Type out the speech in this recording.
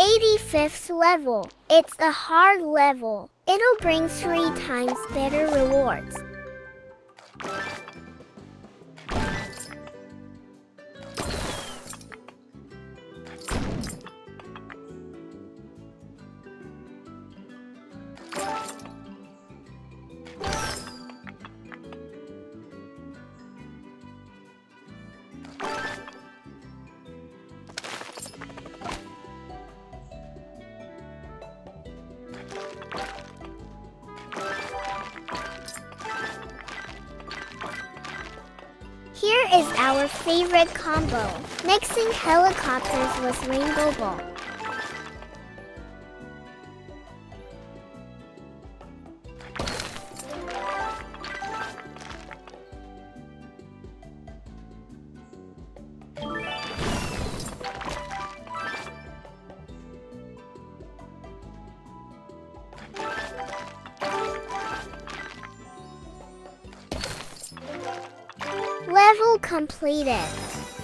85th level. It's a hard level. It'll bring 3 times better rewards. Here is our favorite combo, mixing helicopters with rainbow ball. Level completed.